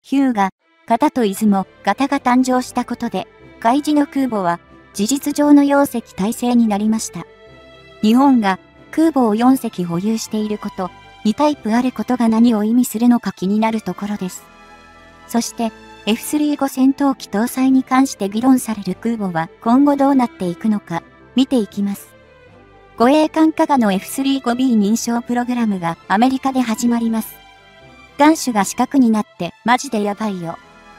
日向、型と出雲、型が誕生したことで、海自の空母は事実上の4隻体制になりました。日本が空母を4隻保有していること、2タイプあることが何を意味するのか気になるところです。そして F35 戦闘機搭載に関して議論される空母は今後どうなっていくのか見ていきます。護衛艦加賀の F35B 認証プログラムがアメリカで始まります。艦首が四角になってマジでやばいよ。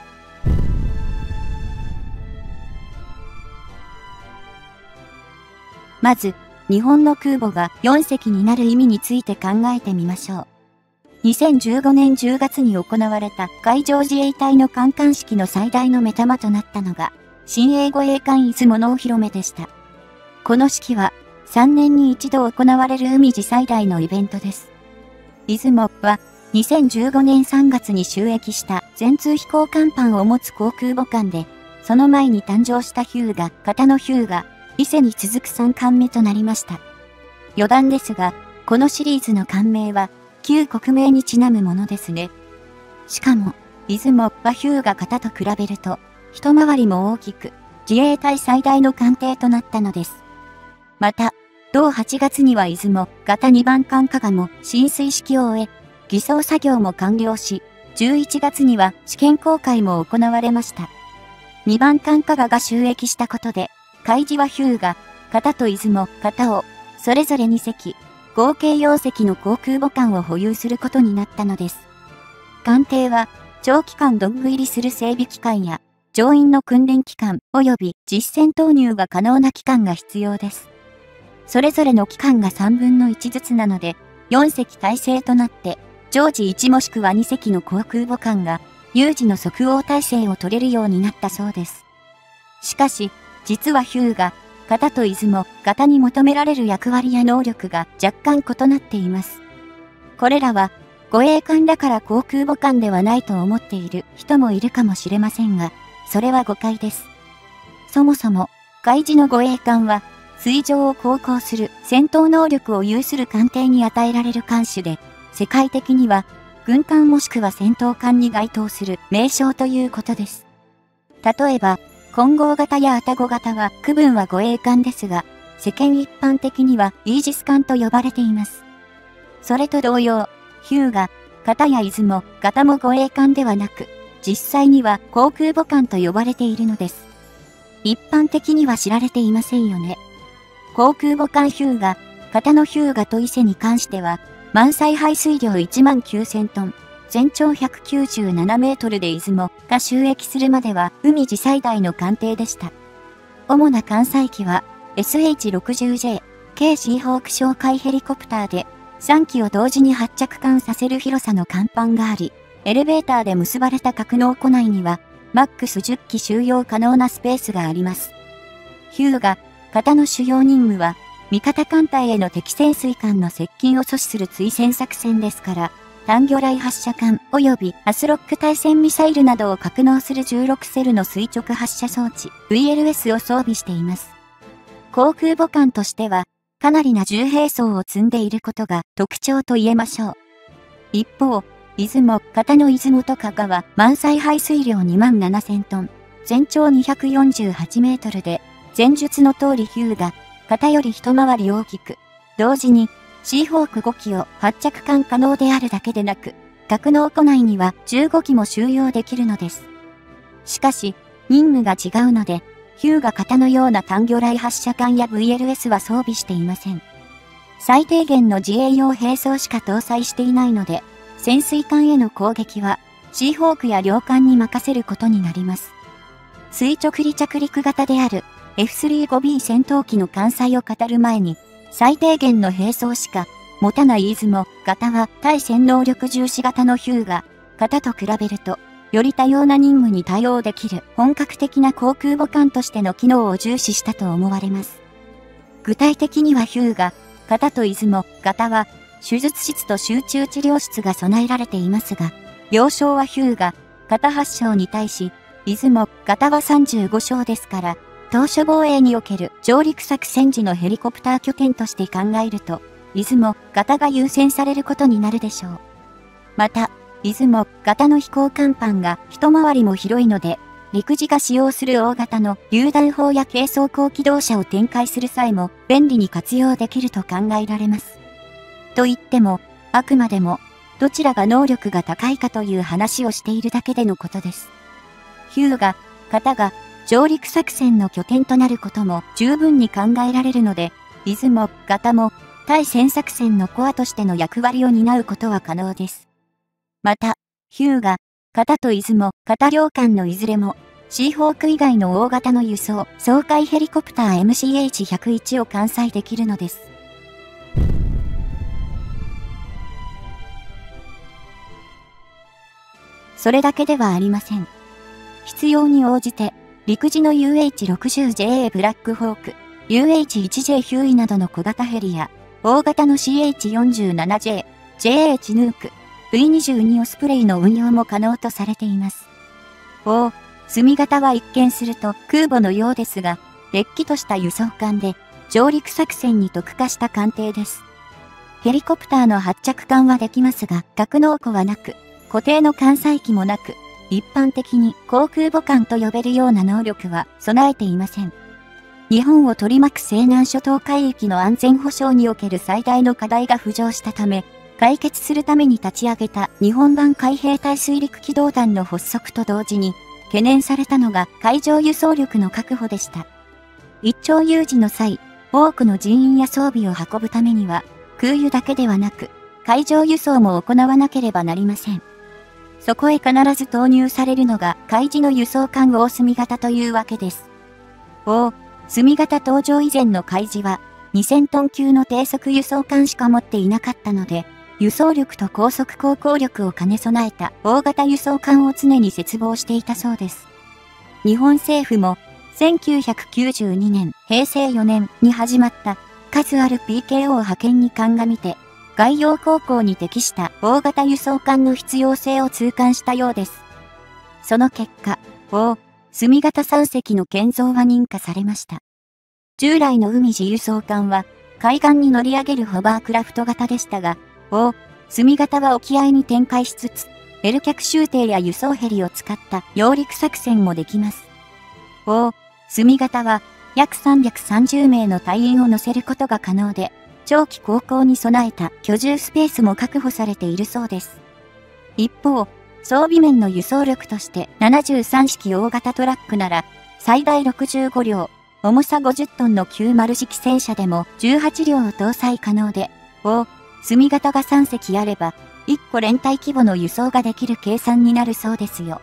まず、日本の空母が4隻になる意味について考えてみましょう。2015年10月に行われた海上自衛隊の観艦式の最大の目玉となったのが、新鋭護衛艦出雲のお披露目でした。この式は、3年に一度行われる海自最大のイベントです。出雲は、2015年3月に就役した全通飛行甲板を持つ航空母艦で、その前に誕生した日向、型の日向、伊勢に続く3艦目となりました。余談ですが、このシリーズの艦名は、旧国名にちなむものですね。しかも、出雲は日向型と比べると、一回りも大きく、自衛隊最大の艦艇となったのです。また、同8月には出雲型2番艦加賀も進水式を終え、偽装作業も完了し、11月には試験航海も行われました。2番艦加賀が就役したことで、海自は日向型と出雲型を、それぞれ2隻、合計4隻の航空母艦を保有することになったのです。艦艇は、長期間ドッグ入りする整備期間や、乗員の訓練期間及び実戦投入が可能な期間が必要です。それぞれの期間が3分の1ずつなので、4隻体制となって、常時1もしくは2隻の航空母艦が、有事の即応体制を取れるようになったそうです。しかし、実は日向型と出雲型に求められる役割や能力が若干異なっています。これらは護衛艦だから航空母艦ではないと思っている人もいるかもしれませんが、それは誤解です。そもそも海自の護衛艦は水上を航行する戦闘能力を有する艦艇に与えられる艦種で、世界的には軍艦もしくは戦闘艦に該当する名称ということです。例えば、混合型や愛宕型は区分は護衛艦ですが、世間一般的にはイージス艦と呼ばれています。それと同様、日向型や出雲型も護衛艦ではなく、実際には航空母艦と呼ばれているのです。一般的には知られていませんよね。航空母艦日向型の日向と伊勢に関しては、満載排水量19000トン。全長197メートルで出雲が就役するまでは海自最大の艦艇でした。主な艦載機は SH-60J、軽シーホーク哨戒ヘリコプターで3機を同時に発着艦させる広さの甲板があり、エレベーターで結ばれた格納庫内にはマックス10機収容可能なスペースがあります。日向型の主要任務は味方艦隊への敵潜水艦の接近を阻止する追戦作戦ですから、単魚雷発射艦及びアスロック対戦ミサイルなどを格納する16セルの垂直発射装置 VLS を装備しています。航空母艦としてはかなりな重兵装を積んでいることが特徴と言えましょう。一方、出雲型の出雲と加賀は満載排水量27000トン、全長248メートルで、前述の通り日向型より一回り大きく、同時にシーホーク5機を発着艦可能であるだけでなく、格納庫内には15機も収容できるのです。しかし、任務が違うので、日向型のような単魚雷発射艦や VLS は装備していません。最低限の自衛用兵装しか搭載していないので、潜水艦への攻撃は、シーホークや両艦に任せることになります。垂直離着陸型である F35B 戦闘機の艦載を語る前に、最低限の兵装しか持たない出雲型は対戦能力重視型の日向型と比べると、より多様な任務に対応できる本格的な航空母艦としての機能を重視したと思われます。具体的には日向型と出雲型は手術室と集中治療室が備えられていますが、病床は日向型8床に対し、出雲型は35床ですから、島嶼防衛における上陸作戦時のヘリコプター拠点として考えると、出雲型が優先されることになるでしょう。また、 出雲型の飛行甲板が一回りも広いので、陸自が使用する大型の榴弾砲や軽装甲機動車を展開する際も便利に活用できると考えられます。と言っても、あくまでも、どちらが能力が高いかという話をしているだけでのことです。日向型が上陸作戦の拠点となることも十分に考えられるので、出雲型も対戦作戦のコアとしての役割を担うことは可能です。また、日向型と出雲型両艦のいずれも、シーホーク以外の大型の輸送、掃海ヘリコプター MCH-101 を艦載できるのです。それだけではありません。必要に応じて、陸自の UH-60JA ブラックホーク、UH-1J ヒューイなどの小型ヘリや、大型の CH-47J、JA チヌーク、V22 オスプレイの運用も可能とされています。隅型は一見すると空母のようですが、れっきとした輸送艦で、上陸作戦に特化した艦艇です。ヘリコプターの発着艦はできますが、格納庫はなく、固定の艦載機もなく、一般的に航空母艦と呼べるような能力は備えていません。日本を取り巻く西南諸島海域の安全保障における最大の課題が浮上したため、解決するために立ち上げた日本版海兵隊水陸機動団の発足と同時に、懸念されたのが海上輸送力の確保でした。一朝有事の際、多くの人員や装備を運ぶためには、空輸だけではなく、海上輸送も行わなければなりません。そこへ必ず投入されるのが海自の輸送艦大隅型というわけです。隅型登場以前の海自は、2000トン級の低速輸送艦しか持っていなかったので、輸送力と高速航行力を兼ね備えた大型輸送艦を常に切望していたそうです。日本政府も、1992年、平成4年に始まった数ある PKO 派遣に鑑みて、外洋航行に適した大型輸送艦の必要性を痛感したようです。その結果、隅型3隻の建造は認可されました。従来の海自輸送艦は、海岸に乗り上げるホバークラフト型でしたが、隅型は沖合に展開しつつ、L 脚舟艇や輸送ヘリを使った揚陸作戦もできます。隅型は、約330名の隊員を乗せることが可能で、長期航行に備えた居住スペースも確保されているそうです。一方、装備面の輸送力として73式大型トラックなら、最大65両、重さ50トンの90式戦車でも18両を搭載可能で、隅型が3隻あれば、1個連隊規模の輸送ができる計算になるそうですよ。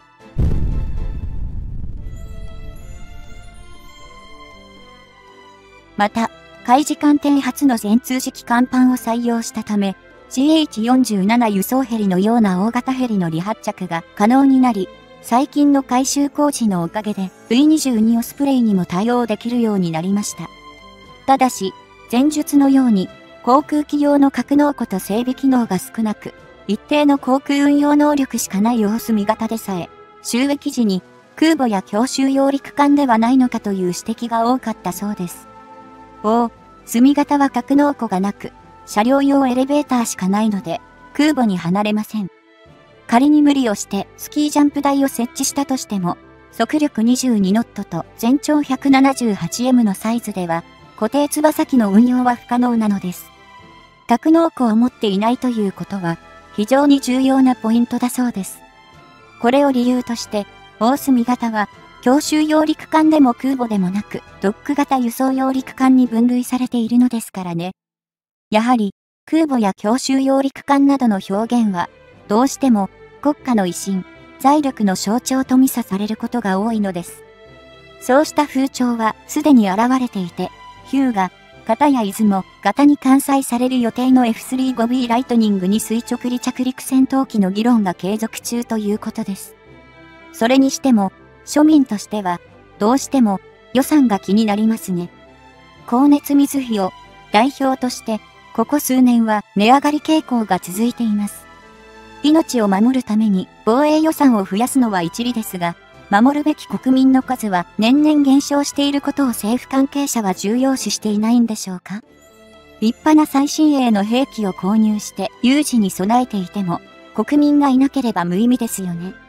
また、海自艦艇初の全通式甲板を採用したため、CH-47 輸送ヘリのような大型ヘリの離発着が可能になり、最近の改修工事のおかげで V22 オスプレイにも対応できるようになりました。ただし、前述のように、航空機用の格納庫と整備機能が少なく、一定の航空運用能力しかない大隅型でさえ、収益時に空母や強襲揚陸艦ではないのかという指摘が多かったそうです。隅型は格納庫がなく、車両用エレベーターしかないので、空母に離れません。仮に無理をしてスキージャンプ台を設置したとしても、速力22ノットと全長 178M のサイズでは、固定翼機の運用は不可能なのです。格納庫を持っていないということは、非常に重要なポイントだそうです。これを理由として、大隅型は、強襲揚陸艦でも空母でもなく、ドック型輸送揚陸艦に分類されているのですからね。やはり、空母や強襲揚陸艦などの表現は、どうしても国家の威信、財力の象徴と見されることが多いのです。そうした風潮はすでに現れていて、日向型や出雲型に艦載される予定の F35B ライトニングに垂直離着陸戦闘機の議論が継続中ということです。それにしても、庶民としては、どうしても予算が気になりますね。光熱水費を代表として、ここ数年は値上がり傾向が続いています。命を守るために防衛予算を増やすのは一理ですが、守るべき国民の数は年々減少していることを政府関係者は重要視していないんでしょうか。立派な最新鋭の兵器を購入して有事に備えていても、 国民がいなければ無意味ですよね。